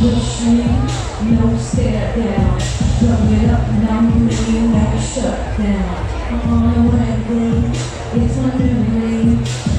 push me, no stare down. Drum it up and I'm moving, never shut down. I'm on the way, it's under me.